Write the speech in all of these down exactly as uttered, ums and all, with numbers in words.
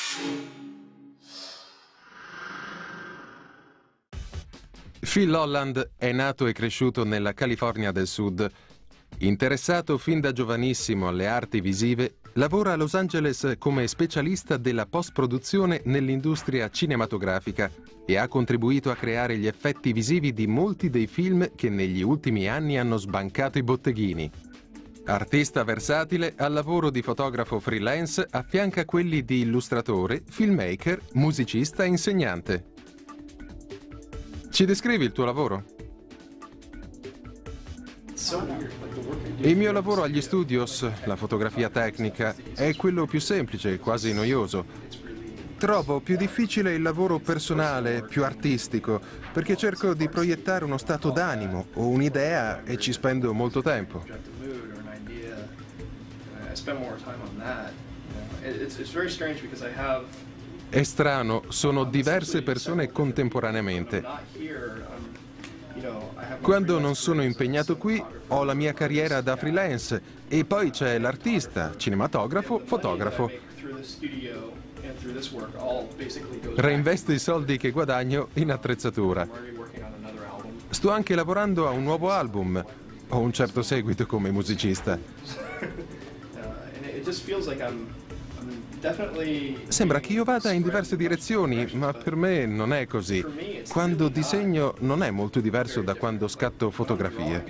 Phil Holland è nato e cresciuto nella California del Sud. Interessato fin da giovanissimo alle arti visive, lavora a Los Angeles come specialista della post-produzione nell'industria cinematografica e ha contribuito a creare gli effetti visivi di molti dei film che negli ultimi anni hanno sbancato i botteghini. Artista versatile, al lavoro di fotografo freelance affianca quelli di illustratore, filmmaker, musicista e insegnante. Ci descrivi il tuo lavoro? Il mio lavoro agli studios, la fotografia tecnica, è quello più semplice, quasi noioso. Trovo più difficile il lavoro personale, più artistico, perché cerco di proiettare uno stato d'animo o un'idea e ci spendo molto tempo. È strano, sono diverse persone contemporaneamente. Quando non sono impegnato qui, ho la mia carriera da freelance e poi c'è l'artista, cinematografo, fotografo. Reinvesto i soldi che guadagno in attrezzatura. Sto anche lavorando a un nuovo album. Ho un certo seguito come musicista. Sembra che io vada in diverse direzioni, ma per me non è così. Quando disegno non è molto diverso da quando scatto fotografie.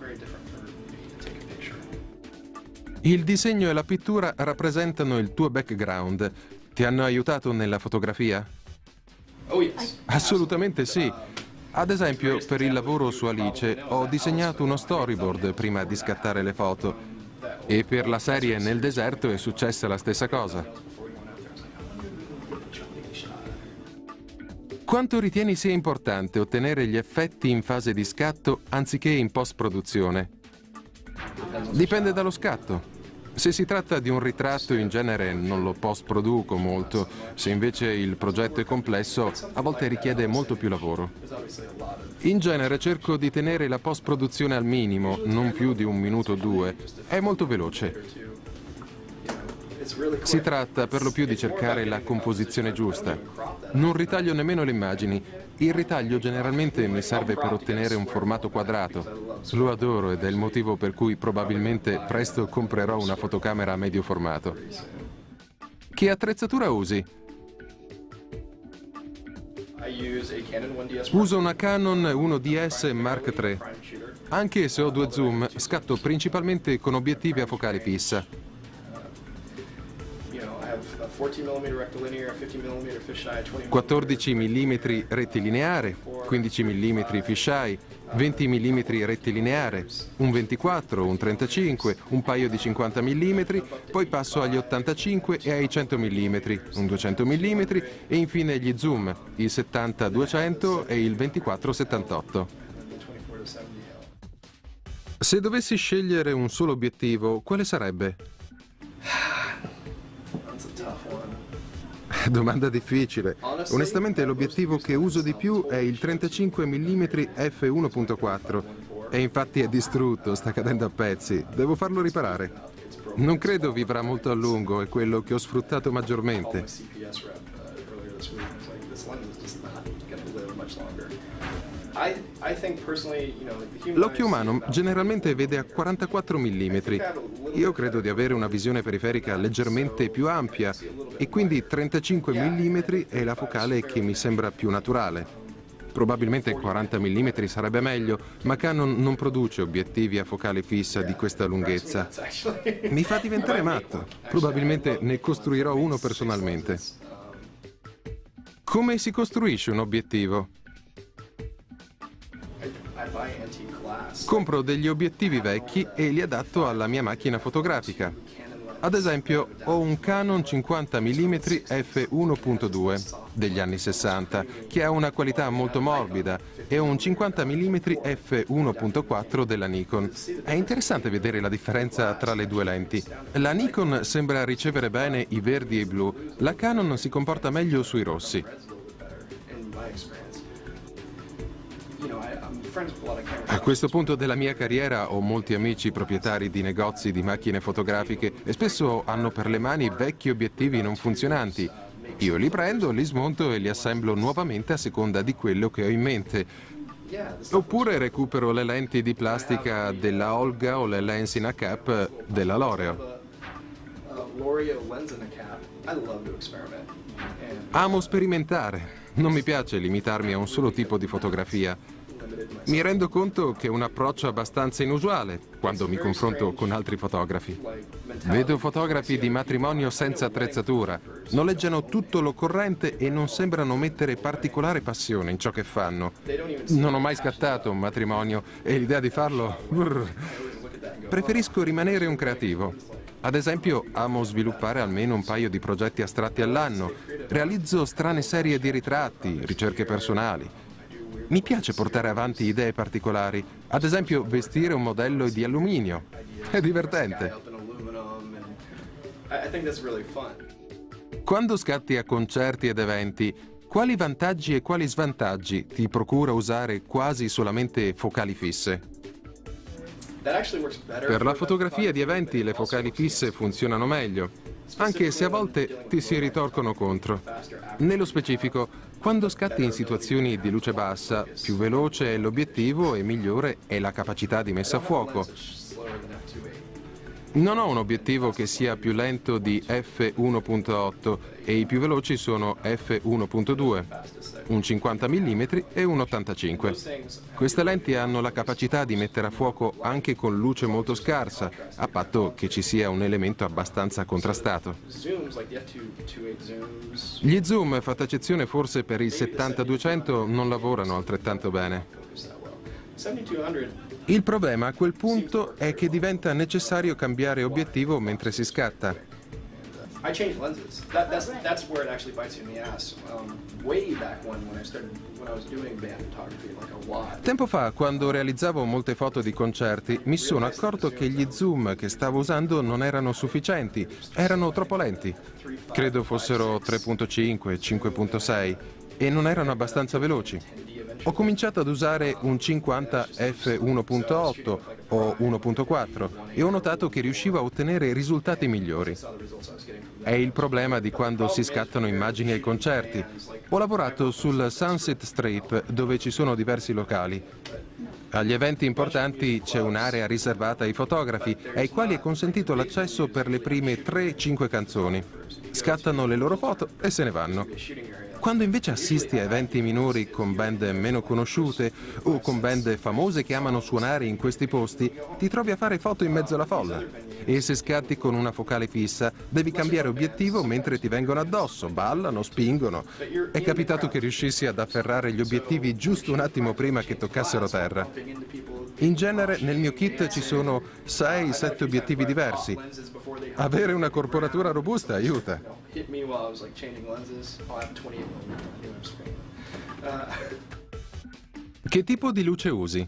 Il disegno e la pittura rappresentano il tuo background. Ti hanno aiutato nella fotografia? Assolutamente sì. Ad esempio, per il lavoro su Alice ho disegnato uno storyboard prima di scattare le foto. E per la serie Nel deserto è successa la stessa cosa. Quanto ritieni sia importante ottenere gli effetti in fase di scatto anziché in post-produzione? Dipende dallo scatto. Se si tratta di un ritratto, in genere non lo post-produco molto. Se invece il progetto è complesso, a volte richiede molto più lavoro. In genere cerco di tenere la post-produzione al minimo, non più di un minuto o due. È molto veloce. Si tratta per lo più di cercare la composizione giusta. Non ritaglio nemmeno le immagini. Il ritaglio generalmente mi serve per ottenere un formato quadrato. Lo adoro ed è il motivo per cui probabilmente presto comprerò una fotocamera a medio formato. Che attrezzatura usi? Uso una Canon uno D S Mark tre. Anche se ho due zoom, scatto principalmente con obiettivi a focale fissa. quattordici millimetri rettilineare, quindici millimetri fisheye, venti millimetri rettilineare, un ventiquattro, un trentacinque, un paio di cinquanta millimetri, poi passo agli ottantacinque e ai cento millimetri, un duecento millimetri e infine gli zoom, il settanta duecento e il ventiquattro settantotto. Se dovessi scegliere un solo obiettivo, quale sarebbe? Domanda difficile. Onestamente l'obiettivo che uso di più è il trentacinque millimetri f uno punto quattro e infatti è distrutto, sta cadendo a pezzi. Devo farlo riparare. Non credo vivrà molto a lungo, è quello che ho sfruttato maggiormente. L'occhio umano generalmente vede a quarantaquattro millimetri. Io credo di avere una visione periferica leggermente più ampia e quindi trentacinque millimetri è la focale che mi sembra più naturale. Probabilmente quaranta millimetri sarebbe meglio, ma Canon non produce obiettivi a focale fissa di questa lunghezza. Mi fa diventare matto. Probabilmente ne costruirò uno personalmente. Come si costruisce un obiettivo? Compro degli obiettivi vecchi e li adatto alla mia macchina fotografica. Ad esempio, ho un Canon cinquanta millimetri f uno punto due degli anni sessanta, che ha una qualità molto morbida, e ho un cinquanta millimetri f uno punto quattro della Nikon. È interessante vedere la differenza tra le due lenti. La Nikon sembra ricevere bene i verdi e i blu, la Canon si comporta meglio sui rossi. A questo punto della mia carriera ho molti amici proprietari di negozi di macchine fotografiche e spesso hanno per le mani vecchi obiettivi non funzionanti. Io li prendo, li smonto e li assemblo nuovamente a seconda di quello che ho in mente. Oppure recupero le lenti di plastica della Olga o le lens in a cap della L'Oreal. Amo sperimentare. Non mi piace limitarmi a un solo tipo di fotografia. Mi rendo conto che è un approccio abbastanza inusuale quando mi confronto con altri fotografi. Vedo fotografi di matrimonio senza attrezzatura, noleggiano tutto l'occorrente e non sembrano mettere particolare passione in ciò che fanno. Non ho mai scattato un matrimonio e l'idea di farlo... brr. Preferisco rimanere un creativo. Ad esempio, amo sviluppare almeno un paio di progetti astratti all'anno. Realizzo strane serie di ritratti, ricerche personali. Mi piace portare avanti idee particolari, ad esempio vestire un modello di alluminio. È divertente. Quando scatti a concerti ed eventi, quali vantaggi e quali svantaggi ti procura usare quasi solamente focali fisse? Per la fotografia di eventi le focali fisse funzionano meglio, anche se a volte ti si ritorcono contro. Nello specifico, quando scatti in situazioni di luce bassa, più veloce è l'obiettivo e migliore è la capacità di messa a fuoco. Non ho un obiettivo che sia più lento di effe uno punto otto e i più veloci sono effe uno punto due, un cinquanta millimetri e un ottantacinque. Queste lenti hanno la capacità di mettere a fuoco anche con luce molto scarsa, a patto che ci sia un elemento abbastanza contrastato. Gli zoom, fatta eccezione forse per il settanta duecento, non lavorano altrettanto bene. Il problema a quel punto è che diventa necessario cambiare obiettivo mentre si scatta. Tempo fa, quando realizzavo molte foto di concerti, mi sono accorto che gli zoom che stavo usando non erano sufficienti, erano troppo lenti. Credo fossero tre punto cinque, cinque punto sei e non erano abbastanza veloci. Ho cominciato ad usare un cinquanta effe uno punto otto o uno punto quattro e ho notato che riuscivo a ottenere risultati migliori. È il problema di quando si scattano immagini ai concerti. Ho lavorato sul Sunset Strip, dove ci sono diversi locali. Agli eventi importanti c'è un'area riservata ai fotografi, ai quali è consentito l'accesso per le prime tre cinque canzoni. Scattano le loro foto e se ne vanno. Quando invece assisti a eventi minori con band meno conosciute o con band famose che amano suonare in questi posti, ti trovi a fare foto in mezzo alla folla. E se scatti con una focale fissa, devi cambiare obiettivo mentre ti vengono addosso, ballano, spingono. È capitato che riuscissi ad afferrare gli obiettivi giusto un attimo prima che toccassero terra. In genere nel mio kit ci sono sei sette obiettivi diversi. Avere una corporatura robusta aiuta. Che tipo di luce usi?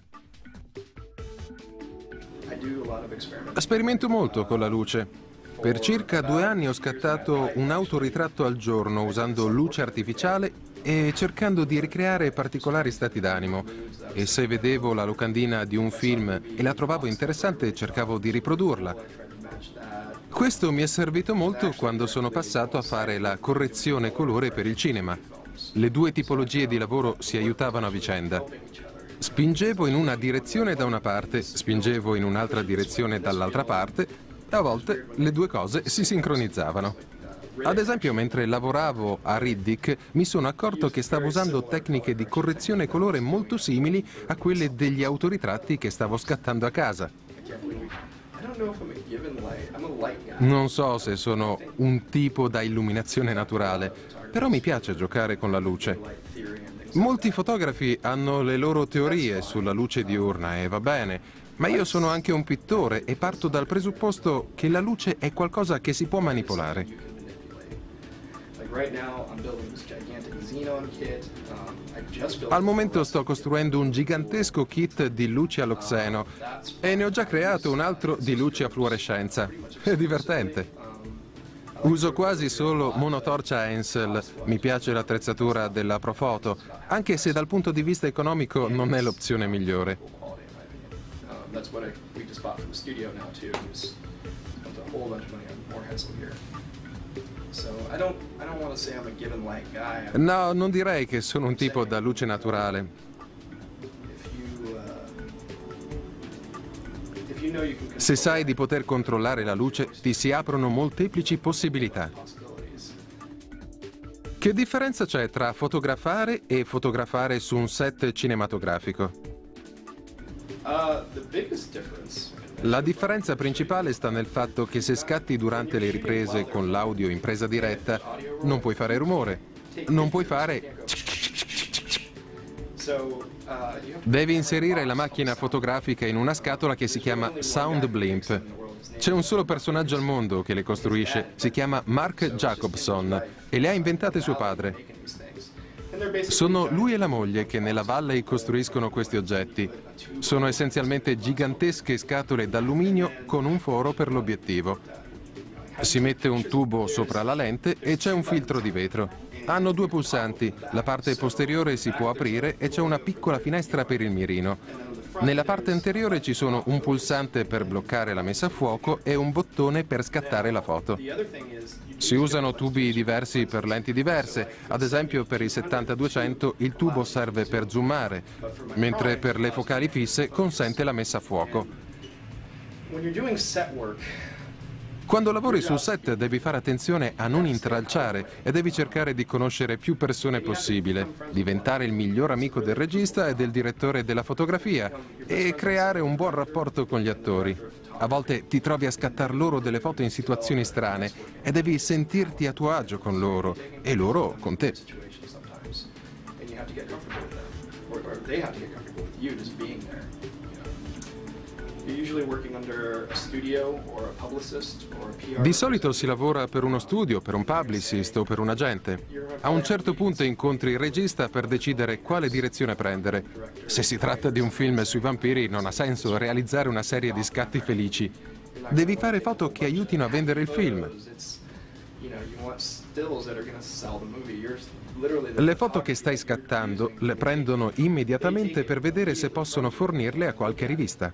Sperimento molto con la luce. Per circa due anni ho scattato un autoritratto al giorno usando luce artificiale e cercando di ricreare particolari stati d'animo. E se vedevo la locandina di un film e la trovavo interessante, cercavo di riprodurla. Questo mi è servito molto quando sono passato a fare la correzione colore per il cinema. Le due tipologie di lavoro si aiutavano a vicenda. Spingevo in una direzione da una parte, spingevo in un'altra direzione dall'altra parte, e a volte le due cose si sincronizzavano. Ad esempio, mentre lavoravo a Riddick, mi sono accorto che stavo usando tecniche di correzione colore molto simili a quelle degli autoritratti che stavo scattando a casa. Non so se sono un tipo da illuminazione naturale, però mi piace giocare con la luce. Molti fotografi hanno le loro teorie sulla luce diurna e va bene, ma io sono anche un pittore e parto dal presupposto che la luce è qualcosa che si può manipolare. Al momento sto costruendo un gigantesco kit di luci allo xeno e ne ho già creato un altro di luci a fluorescenza. È divertente. Uso quasi solo monotorcia Ansel, mi piace l'attrezzatura della Profoto, anche se dal punto di vista economico non è l'opzione migliore. No, non direi che sono un tipo da luce naturale. Se sai di poter controllare la luce, ti si aprono molteplici possibilità. Che differenza c'è tra fotografare e fotografare su un set cinematografico? La differenza principale sta nel fatto che se scatti durante le riprese con l'audio in presa diretta, non puoi fare rumore, non puoi fare... Devi inserire la macchina fotografica in una scatola che si chiama Sound Blimp. C'è un solo personaggio al mondo che le costruisce, si chiama Mark Jacobson e le ha inventate suo padre. Sono lui e la moglie che nella Valley costruiscono questi oggetti. Sono essenzialmente gigantesche scatole d'alluminio con un foro per l'obiettivo. Si mette un tubo sopra la lente e c'è un filtro di vetro. Hanno due pulsanti, la parte posteriore si può aprire e c'è una piccola finestra per il mirino. Nella parte anteriore ci sono un pulsante per bloccare la messa a fuoco e un bottone per scattare la foto. Si usano tubi diversi per lenti diverse, ad esempio per il settanta duecento il tubo serve per zoomare, mentre per le focali fisse consente la messa a fuoco. Quando lavori sul set devi fare attenzione a non intralciare e devi cercare di conoscere più persone possibile, diventare il miglior amico del regista e del direttore della fotografia e creare un buon rapporto con gli attori. A volte ti trovi a scattar loro delle foto in situazioni strane e devi sentirti a tuo agio con loro e loro con te. Di solito si lavora per uno studio, per un publicist o per un agente. A un certo punto incontri il regista per decidere quale direzione prendere. Se si tratta di un film sui vampiri non ha senso realizzare una serie di scatti felici. Devi fare foto che aiutino a vendere il film. Le foto che stai scattando le prendono immediatamente per vedere se possono fornirle a qualche rivista.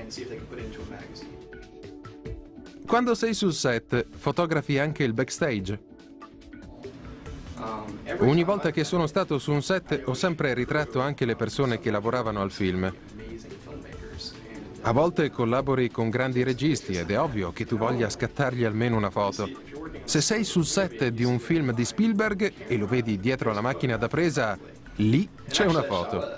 Quando sei sul set, fotografi anche il backstage? Ogni volta che sono stato su un set ho sempre ritratto anche le persone che lavoravano al film. A volte collabori con grandi registi ed è ovvio che tu voglia scattargli almeno una foto. Se sei sul set di un film di Spielberg e lo vedi dietro alla macchina da presa, lì c'è una foto.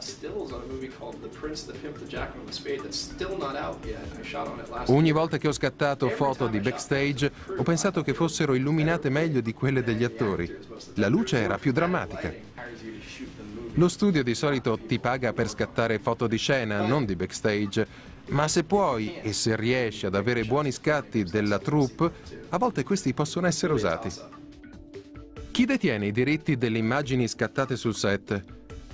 Ogni volta che ho scattato foto di backstage ho pensato che fossero illuminate meglio di quelle degli attori. La luce era più drammatica. Lo studio di solito ti paga per scattare foto di scena, non di backstage, ma se puoi e se riesci ad avere buoni scatti della troupe, a volte questi possono essere usati. Chi detiene i diritti delle immagini scattate sul set?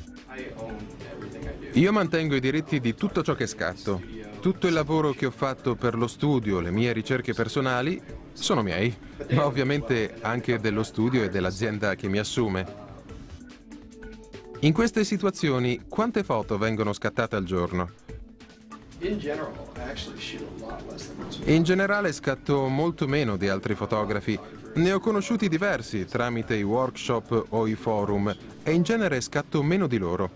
Io mantengo i diritti di tutto ciò che scatto. Tutto il lavoro che ho fatto per lo studio, le mie ricerche personali, sono miei, ma ovviamente anche dello studio e dell'azienda che mi assume. In queste situazioni, quante foto vengono scattate al giorno? In generale scatto molto meno di altri fotografi. Ne ho conosciuti diversi tramite i workshop o i forum e in genere scatto meno di loro.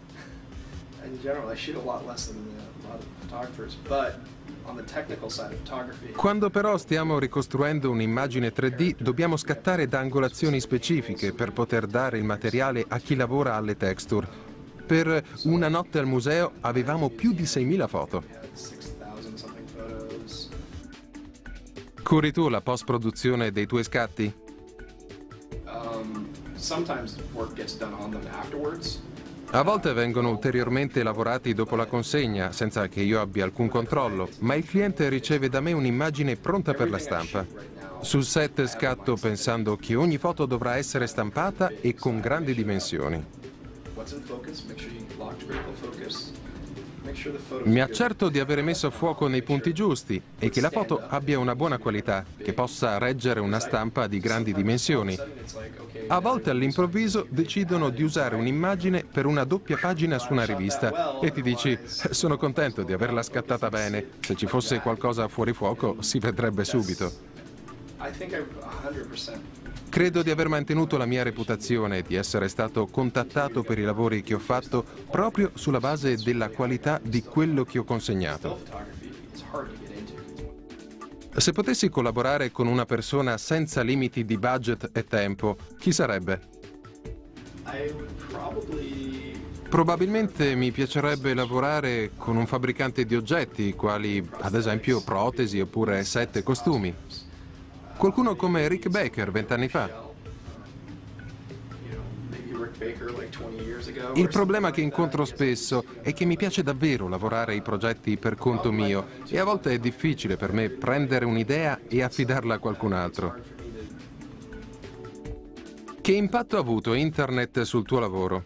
Quando però stiamo ricostruendo un'immagine tre D, dobbiamo scattare da angolazioni specifiche per poter dare il materiale a chi lavora alle texture. Per Una notte al museo avevamo più di seimila foto. Curi tu la post-produzione dei tuoi scatti? A volte vengono ulteriormente lavorati dopo la consegna, senza che io abbia alcun controllo, ma il cliente riceve da me un'immagine pronta per la stampa. Sul set scatto pensando che ogni foto dovrà essere stampata e con grandi dimensioni. Mi accerto di avere messo a fuoco nei punti giusti e che la foto abbia una buona qualità, che possa reggere una stampa di grandi dimensioni. A volte all'improvviso decidono di usare un'immagine per una doppia pagina su una rivista e ti dici: sono contento di averla scattata bene, se ci fosse qualcosa fuori fuoco si vedrebbe subito. I think I've one hundred percent. Credo di aver mantenuto la mia reputazione e di essere stato contattato per i lavori che ho fatto proprio sulla base della qualità di quello che ho consegnato. Se potessi collaborare con una persona senza limiti di budget e tempo, chi sarebbe? I would probably Probabilmente mi piacerebbe lavorare con un fabbricante di oggetti, quali ad esempio protesi oppure set e costumi. Qualcuno come Rick Baker vent'anni fa. you know, maybe Rick Baker like twenty years ago. Il or problema something che like that. incontro spesso è che mi piace davvero lavorare ai progetti per conto mio e a volte è difficile per me prendere un'idea e affidarla a qualcun altro. Che impatto ha avuto Internet sul tuo lavoro?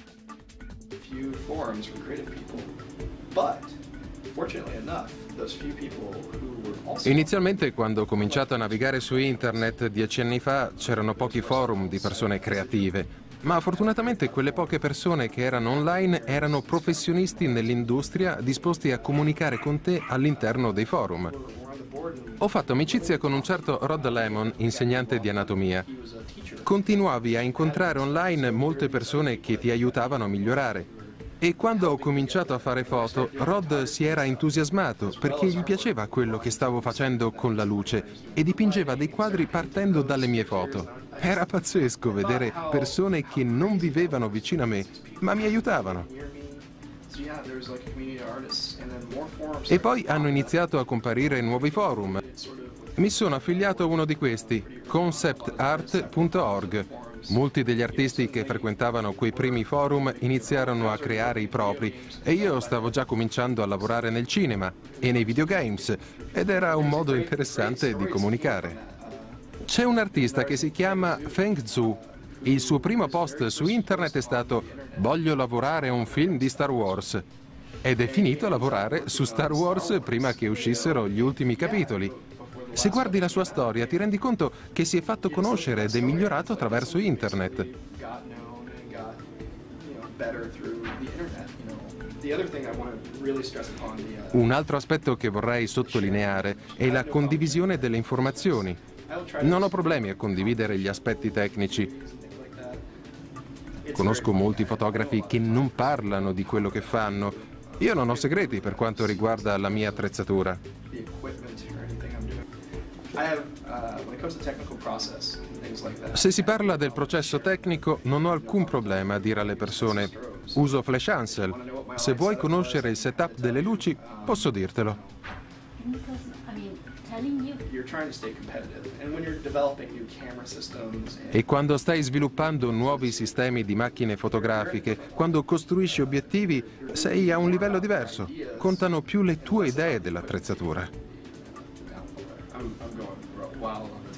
Few forums for creative people, but fortunately enough, those few people who were also Inizialmente, quando ho cominciato a navigare su Internet dieci anni fa, c'erano pochi forum di persone creative, ma fortunatamente quelle poche persone che erano online erano professionisti nell'industria disposti a comunicare con te all'interno dei forum. were on the board, and Ho fatto amicizia con un certo Rod Lemon, insegnante di anatomia. he was a teacher. Continuavi a incontrare online molte persone che ti aiutavano a migliorare. E quando ho cominciato a fare foto, Rod si era entusiasmato perché gli piaceva quello che stavo facendo con la luce e dipingeva dei quadri partendo dalle mie foto. Era pazzesco vedere persone che non vivevano vicino a me, ma mi aiutavano. Near me. So yeah, there was like a community of artists, and then more forums. E poi hanno iniziato a comparire nuovi forum. Sort of with Mi sono affiliato a uno di questi, concept art punto org. Molti degli artisti che frequentavano quei primi forum iniziarono a creare i propri e io stavo già cominciando a lavorare nel cinema e nei videogames ed era un modo interessante di comunicare. C'è un artista che si chiama Feng Zhu. Il suo primo post su internet è stato «Voglio lavorare a un film di Star Wars». Ed è finito a lavorare su Star Wars prima che uscissero gli ultimi capitoli. Se guardi la sua storia ti rendi conto che si è fatto conoscere ed è migliorato attraverso internet. got known and got, you know, better through the internet. You know, the other thing I want to really stress upon the uh, Un altro aspetto che vorrei sottolineare è la condivisione delle informazioni. I will try to Non ho problemi a condividere gli aspetti tecnici. things like that. It's Conosco very- molti fotografi che non parlano di quello che fanno. Io non ho segreti per quanto riguarda la mia attrezzatura. the equipment or anything I'm doing. I have uh, when it comes to technical process and things like that. Se si parla del processo tecnico, non ho alcun problema a dire alle persone «Uso Flash Hansel». Se vuoi conoscere il setup delle luci, posso dirtelo. Because, I mean, telling you You're trying to stay competitive, and when you're developing new camera systems and E quando stai sviluppando nuovi sistemi di macchine fotografiche, quando costruisci obiettivi, sei a un livello diverso. Contano più le tue idee dell'attrezzatura. I'm, I'm going wild on